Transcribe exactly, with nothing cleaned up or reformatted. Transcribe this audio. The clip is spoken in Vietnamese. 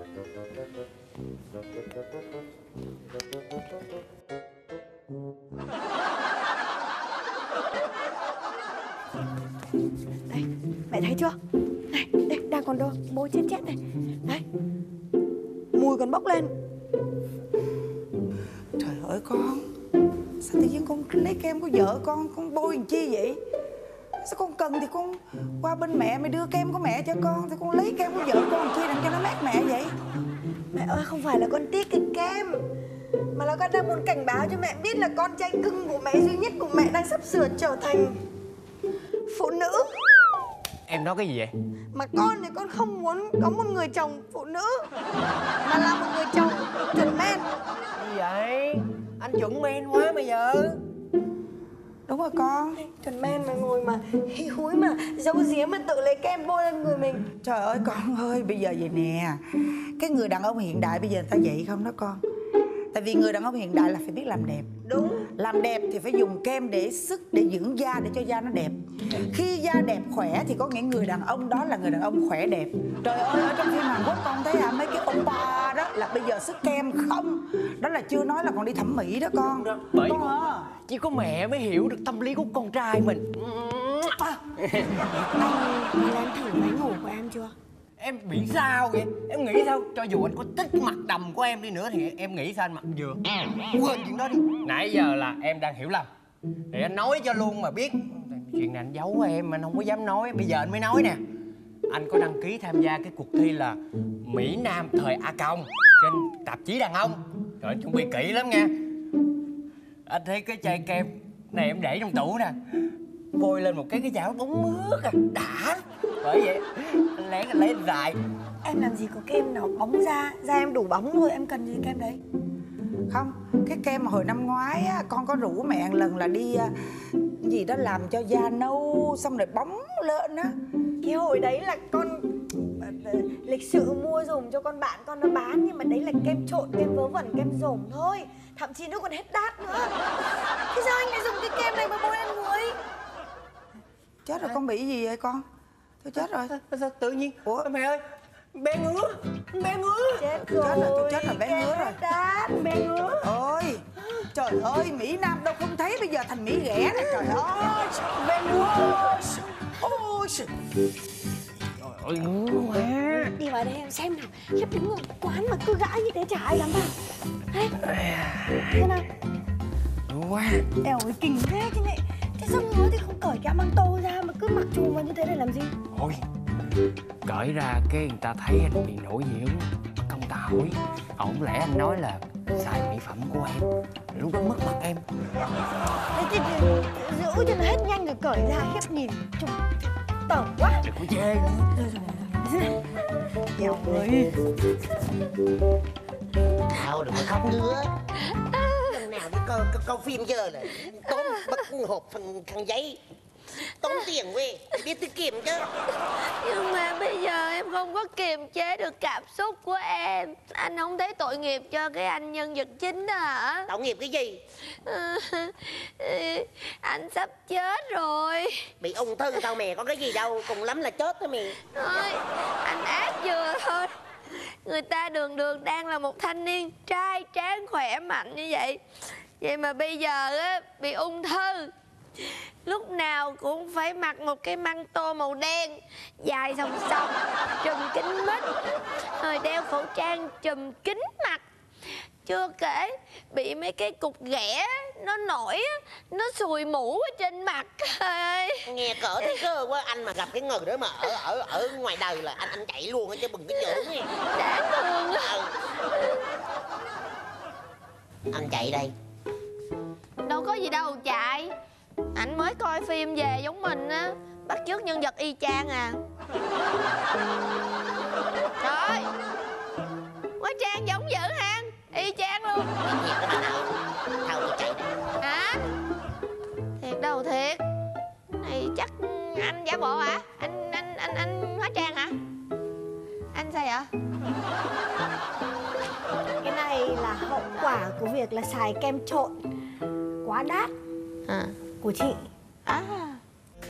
Đây, mẹ thấy chưa? Này, đây, đang còn đâu bôi chết chết này. Đấy, mùi còn bốc lên. Trời ơi con, sao tự nhiên con lấy kem của vợ con, con bôi làm chi vậy? Sao con cần thì con qua bên mẹ, mày đưa kem của mẹ cho con, thì con lấy kem của vợ con làm chi làm cho nó mát mẹ vậy? Mẹ ơi, không phải là con tiếc cái kem, mà là con đang muốn cảnh báo cho mẹ biết là con trai cưng của mẹ, duy nhất của mẹ đang sắp sửa trở thành phụ nữ. Em nói cái gì vậy? Mà con thì con không muốn có một người chồng phụ nữ, mà là một người chồng chuẩn men. Gì vậy? Anh chuẩn men quá bây giờ. Đúng rồi con. Chuẩn men mà ngồi mà hí húi mà giấu giếm mà tự lấy kem bôi lên người mình. Trời ơi con ơi, bây giờ vậy nè, cái người đàn ông hiện đại bây giờ người ta vậy không đó con? Tại vì người đàn ông hiện đại là phải biết làm đẹp. Đúng. Làm đẹp thì phải dùng kem để sức, để dưỡng da, để cho da nó đẹp. Khi da đẹp khỏe thì có nghĩa người đàn ông đó là người đàn ông khỏe đẹp. Trời ơi, ở trong phim Hàn Quốc con thấy à, mấy cái oppa đó là bây giờ sức kem không. Đó là chưa nói là còn đi thẩm mỹ đó con. Đó, bởi con à. chỉ có mẹ mới hiểu được tâm lý của con trai mình. À, anh làm thử váy ngủ của em chưa? Em bị sao vậy? Em nghĩ sao? Cho dù anh có thích cái mặt đầm của em đi nữa thì em nghĩ sao anh mặc vừa? Quên chuyện đó đi. Nãy giờ là em đang hiểu lầm. Thì anh nói cho luôn mà biết. Chuyện này anh giấu em, anh không có dám nói. Bây giờ anh mới nói nè. Anh có đăng ký tham gia cái cuộc thi là Mỹ Nam thời A Còng trên tạp chí Đàn Ông. Rồi anh chuẩn bị kỹ lắm nha. Anh thấy cái chai kem này em để trong tủ nè, bôi lên một cái cái chảo bóng mướt à, đã. Bởi vậy anh lén anh lấy dài. Em làm gì có kem nào bóng da, da em đủ bóng thôi, em cần gì kem đấy? Không, cái kem mà hồi năm ngoái á, con có rủ mẹ một lần là đi gì đó làm cho da nâu xong rồi bóng lên á. Cái hồi đấy là con lịch sự mua dùng cho con bạn con nó bán, nhưng mà đấy là kem trộn, kem vớ vẩn, kem rổm thôi. Thậm chí nó còn hết đát nữa. Thế sao anh lại dùng cái kem này mà bôi lên người? Chết rồi, con bị gì vậy con? Tôi chết rồi. Sao, sao tự nhiên? Ủa mẹ ơi, bé ngứa, bé ngứa. Chết rồi, chết rồi, tôi chết rồi, bé kem ngứa rồi. hết đát, bé ngứa. Ôi, trời ơi, Mỹ Nam đâu không thấy, bây giờ thành Mỹ ghẻ này, trời ơi. Bé ngứa. Ôi trời ơi, ngứa quá. Đi vào đây em xem nào. Khiếp, đứng ở quán mà cứ gãi như thế chả ai dám vào. Đấy, thế nào? Ngứa quá. Eo ơi, kinh thế chứ này. Thế sao ngứa thì không cởi cái áo măng tô ra mà cứ mặc trùm vào như thế để làm gì? Ôi, cởi ra cái người ta thấy anh bị nổi gì không? Công ta hỏi. Không lẽ anh nói là xài mỹ phẩm của em, lúc đó mất mặt em. Đấy, thì, thì, giữ cho nó hết nhanh rồi cởi ra. Khiếp, nhìn trông tởm quá. Đừng có chê nữa. Rồi rồi rồi. Eo ơi. Thảo đừng có khóc nữa. Lần nào đi coi, coi, coi phim chưa là tóm bắt hộp phần khăn giấy, tốn tiền quê, biết tiết kiệm chứ. Nhưng mà bây giờ em không có kiềm chế được cảm xúc của em. Anh không thấy tội nghiệp cho cái anh nhân vật chính đó hả? Tội nghiệp cái gì? Anh sắp chết rồi. Bị ung thư tao mẹ, có cái gì đâu, cùng lắm là chết thôi mẹ. Thôi, anh ác vừa thôi. Người ta đường đường đang là một thanh niên trai tráng khỏe mạnh như vậy, vậy mà bây giờ á bị ung thư. Lúc nào cũng phải mặc một cái măng tô màu đen dài sòng sòng, trùm kín mít, rồi đeo khẩu trang trùm kín mặt. Chưa kể bị mấy cái cục ghẻ nó nổi á, nó sùi mũ ở trên mặt. Nghe cỡ thấy cơ quá. Anh mà gặp cái người đó mà ở ở ở ngoài đời là anh anh chạy luôn á chứ đừng có giỡn nha. Đáng thương á. Ừ. Anh chạy đây. Đâu có gì đâu chạy. Anh mới coi phim về giống mình á, bắt chước nhân vật y chang à. Trời, hóa trang giống dữ ha, y chang luôn. Thiệt các bạn ơi, thôi tôi chạy đây. Hả? Thiệt đâu thiệt. Này chắc anh giả bộ hả? Anh anh anh anh hóa trang hả? Anh sao vậy? Cái này là hậu quả của việc là xài kem trộn quá đắt À, của chị. à.